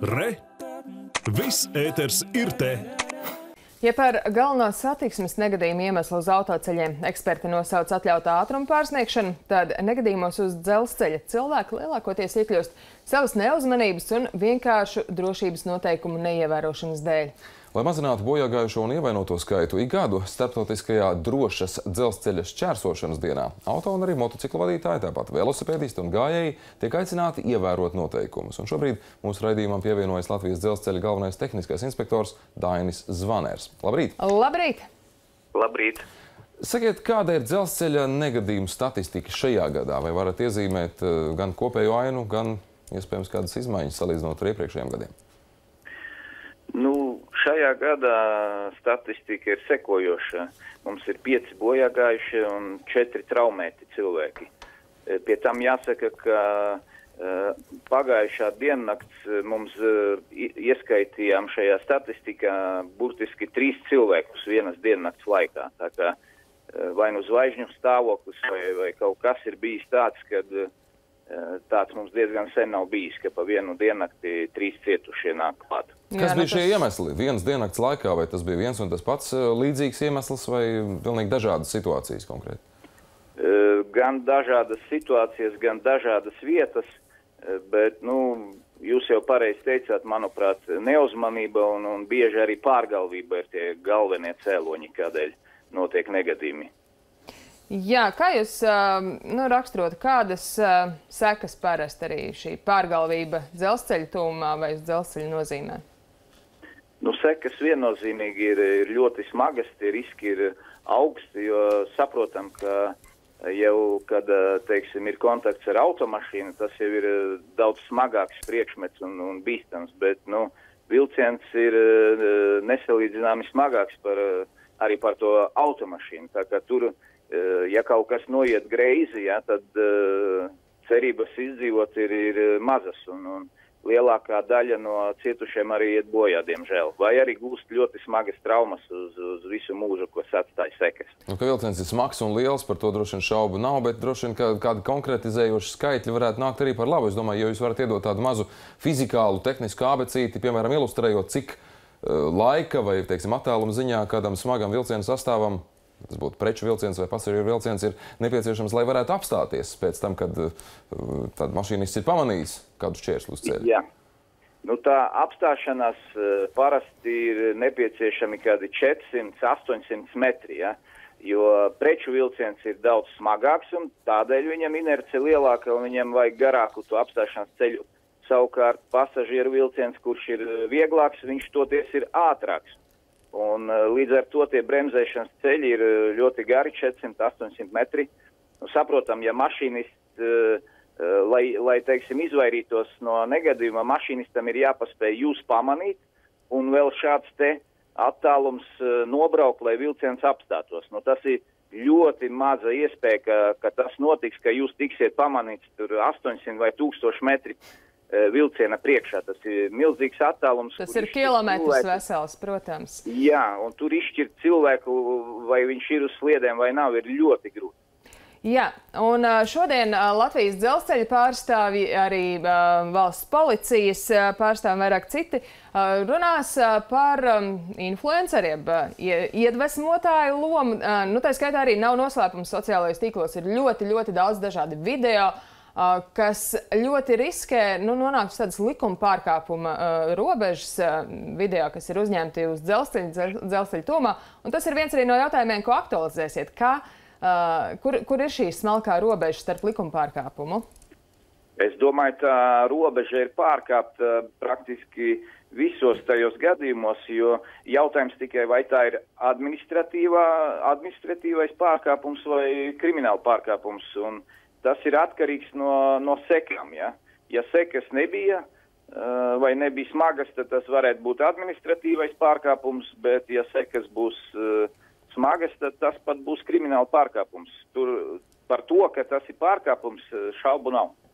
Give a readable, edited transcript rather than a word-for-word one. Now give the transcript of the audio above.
Re! Viss ēters ir te! Ja par galveno satiksmes negadījumu iemeslu uz autoceļiem eksperti nosauc atļautā ātruma pārsniegšanu, tad negadījumos uz dzelzceļa cilvēki lielākoties iekļūst savas neuzmanības un vienkāršu drošības noteikumu neievērošanas dēļ. Lai mazinātu bojāgājušo un ievainoto skaitu, ik gadu starptautiskajā drošas dzelzceļa šķērsošanas dienā auto un arī motociklu vadītāji, tāpat velosipēdisti un gājēji tiek aicināti ievērot noteikumus. Un šobrīd mūsu raidījumam pievienojas Latvijas dzelzceļa galvenais tehniskais inspektors Dainis Zvaners. Labrīt! Labrīt! Labrīt! Sakiet, kāda ir dzelzceļa negadījumu statistika šajā gadā? Vai varat iezīmēt gan kopējo ainu, gan iespējams kādas izmaiņas salīdzinot ar iepriekšējiem gadiem? Šajā gadā statistika ir sekojoša. Mums ir 5 bojāgājušie un 4 traumēti cilvēki. Pie tam jāsaka, ka pagājušā diennakts mums ieskaitījām šajā statistikā burtiski 3 cilvēkus vienas diennakts laikā. Tā kā vai nu zvaigžņu stāvoklis vai kaut kas ir bijis tāds, kad tāds mums diezgan sen nav bijis, ka pa vienu diennakti 3 cietušie nāk klāt. Kas bija šie iemesli? Vienas diennakts laikā, vai tas bija viens un tas pats līdzīgs iemesls vai pilnīgi dažādas situācijas konkrēti? Gan dažādas situācijas, gan dažādas vietas, bet, jūs jau pareizi teicāt, manuprāt, neuzmanība un bieži arī pārgalvība ir tie galvenie cēloņi, kādēļ notiek negadījumi. Jā, kā jūs raksturotu, kādas sekas parasti arī šī pārgalvība dzelzceļa tūmā vai uz dzelzceļa nozīmē? Sekas viennozīmīgi ir ļoti smagas, tie riski ir augsti, jo saprotam, ka jau, kad, teiksim, ir kontakts ar automašīnu, tas jau ir daudz smagāks priekšmets un bīstams, bet, vilciens ir nesalīdzināmi smagāks arī par to automašīnu, tā kā tur, ja kaut kas noiet greizi, tad cerības izdzīvot ir mazas un lielākā daļa no cietušiem arī iet bojā, diemžēl. Vai arī gūst ļoti smagas traumas uz visu mūžu, ko atstāja sekas. Ka vilciens ir smags un liels, par to droši vien šaubu nav, bet droši vien kādi konkretizējoši skaitļi varētu nākt arī par labu. Es domāju, ja jūs varat iedot tādu mazu fizikālu, tehnisku abecīti, piemēram, ilustrējot, cik laika vai, teiksim, attāluma ziņā kādam smagam vilcienu sastāvam, tas būtu preču vilciens vai pasažieru vilciens, ir nepieciešams, lai varētu apstāties pēc tam, kad tad mašīnists ir pamanījis kādu šķērsli uz ceļa. Jā. Tā apstāšanās parasti ir nepieciešami kādi 400–800 metri, jo preču vilciens ir daudz smagāks un tādēļ viņam inerce lielāka un viņam vajag garāku to apstāšanās ceļu. Savukārt pasažieru vilciens, kurš ir vieglāks, viņš toties ir ātrāks. Un līdz ar to tie bremzēšanas ceļi ir ļoti gari, 400–800 metri. Saprotam, ja mašīnists, lai teiksim, izvairītos no negadījuma, mašīnistam ir jāpaspēj jūs pamanīt un vēl šāds te attālums nobraukt, lai vilciens apstātos. Tas ir ļoti maza iespēja, ka tas notiks, ka jūs tiksiet pamanīts tur 800 vai 1000 metri vilciena priekšā. Tas ir milzīgs attālums. Tas ir kilometrs vesels, protams. Jā, un tur izšķirt cilvēku, vai viņš ir uz sliedēm vai nav, ir ļoti grūti. Jā, un šodien Latvijas dzelzceļa pārstāvji, arī valsts policijas pārstāvji, vairāk citi, runās par influenceriem, iedvesmotāju lomu. Tā skaitā arī nav noslēpums sociālajos tīklos, ir ļoti, ļoti daudz dažādi video, kas ļoti riskē nonākt uz tādas likuma pārkāpuma robežas video, kas ir uzņemti uz dzelzceļa tūmā. Un tas ir viens arī no jautājumiem, ko aktualizēsiet. Kur ir šī smalkā robeža starp likuma pārkāpumu? Es domāju, tā robeža ir pārkāpta praktiski visos tajos gadījumos, jo jautājums tikai, vai tā ir administratīvais pārkāpums vai krimināla pārkāpums. Un tas ir atkarīgs no sekām. Ja sekas nebija vai nebija smagas, tad tas varētu būt administratīvais pārkāpums, bet ja sekas būs smagas, tad tas pat būs krimināla pārkāpums. Par to, ka tas ir pārkāpums, šaubu nav.